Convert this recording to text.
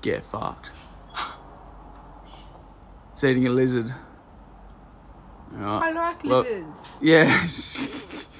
Get fucked. It's eating a lizard. Right. I like lizards. Yes.